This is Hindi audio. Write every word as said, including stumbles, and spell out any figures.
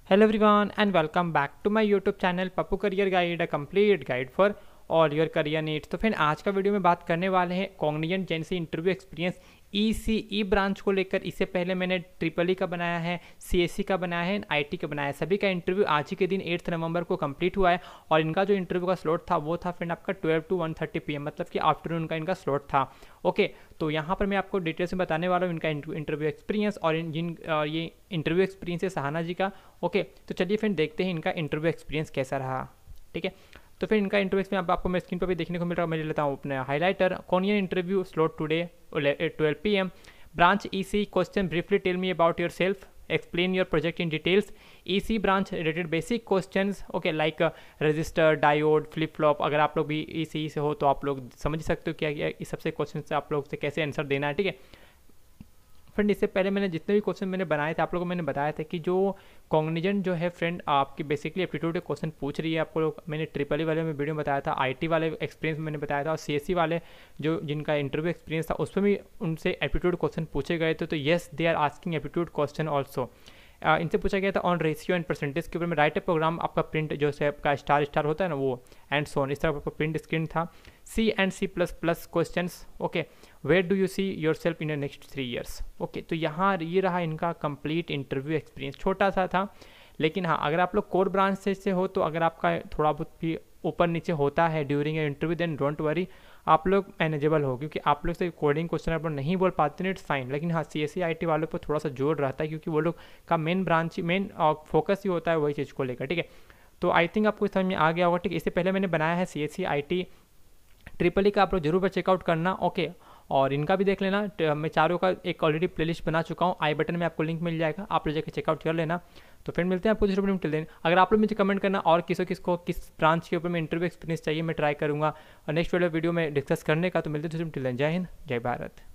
Hello everyone and welcome back to my YouTube channel Pappu career guide, a complete guide for all your career needs. तो फिर आज का वीडियो में बात करने वाले हैं Cognizant GenC interview experience E C E branch को लेकर। इससे पहले मैंने ट्रिपल ई का बनाया है, सी एस सी का बनाया है, आई टी का बनाया है। सभी का इंटरव्यू आज ही के दिन एट्थ नवंबर को कंप्लीट हुआ है और इनका जो इंटरव्यू का स्लॉट था वो था फ्रेंड आपका twelve to one thirty P M, मतलब कि आफ्टरनून का इनका स्लॉट था। ओके, तो यहाँ पर मैं आपको डिटेल से बताने वाला हूँ इनका इंटरव्यू एक्सपीरियंस और इन जिन ये इंटरव्यू एक्सपीरियंस है सहाना जी का। ओके, तो चलिए फिर देखते हैं इनका इंटरव्यू एक्सपीरियंस कैसा रहा। ठीक है, तो फिर इनका इंटरव्यू में आप, आपको मैं स्क्रीन पर भी देखने को मिल रहा है। मैं ले लेता हूँ अपने highlighter. Cognizant interview slot today twelve P M. branch E C E question, briefly tell me about yourself, explain your project in details. E C E branch related basic questions, okay, like uh, register, diode, flip flop। अगर आप लोग भी E C E से हो तो आप लोग समझ सकते हो क्या क्या इस सबसे क्वेश्चन से आप लोग से कैसे आंसर देना है। ठीक है फ्रेंड, इससे पहले मैंने जितने भी क्वेश्चन मैंने बनाए थे आप लोगों को मैंने बताया था कि जो कॉग्निजेंट जो है फ्रेंड आपकी बेसिकली एप्टीट्यूड के क्वेश्चन पूछ रही है। आपको लोग मैंने ट्रिपल ई वाले में वीडियो में बताया था, आईटी वाले एक्सपीरियंस में मैंने बताया था, और सीएससी वाले जो जिनका इंटरव्यू एक्सपीरियंस था उसमें भी उनसे एप्टीट्यूड क्वेश्चन पूछे गए थे। तो yes, they are asking aptitude question also. इनसे पूछा गया था ऑन रेशियो एंड परसेंटेज के ऊपर में राइट ए प्रोग्राम। आपका प्रिंट जो है आपका स्टार स्टार होता है ना वो, एंड सोन, इस तरह आपका प्रिंट स्क्रीन था। C and C plus plus question. Okay, where do you see yourself in next three years. Okay, तो यहाँ ये रहा इनका कंप्लीट इंटरव्यू एक्सपीरियंस। छोटा सा था लेकिन हाँ, अगर आप लोग कोर ब्रांच से, से हो तो अगर आपका थोड़ा बहुत भी ऊपर नीचे होता है during a interview then don't worry, आप लोग मैनेजेबल हो, क्योंकि आप लोग से कोडिंग क्वेश्चन आप लोग नहीं बोल पाते इट्स फाइन। लेकिन हाँ, सी एस सी आई टी वालों पर थोड़ा सा जोर रहता है क्योंकि वो लोग का मेन ब्रांच मेन फोकस ही होता है वही चीज़ को लेकर। ठीक है, तो आई थिंक आपको समझ में आ गया होगा। ठीक है, इससे पहले मैंने बनाया है C S C I T triple E का, आप लोग जरूर चेकआउट करना। ओके, और इनका भी देख लेना। मैं चारों का एक ऑलरेडी प्लेलिस्ट बना चुका हूँ, आई बटन में आपको लिंक मिल जाएगा, आप लोग जाकर चेकआउट कर लेना। तो फिर मिलते हैं आपको दूसरे वीडियो में। टिल देन अगर आप लोग मुझे कमेंट करना और किसको किसको किस ब्रांच के ऊपर में इंटरव्यू एक्सपीरियंस चाहिए, मैं ट्राई करूँगा और नेक्स्ट वीडियो में डिस्कस करने का। तो मिलते हैं दूसरे वीडियो में। टिल देन जय हिंद, जय भारत।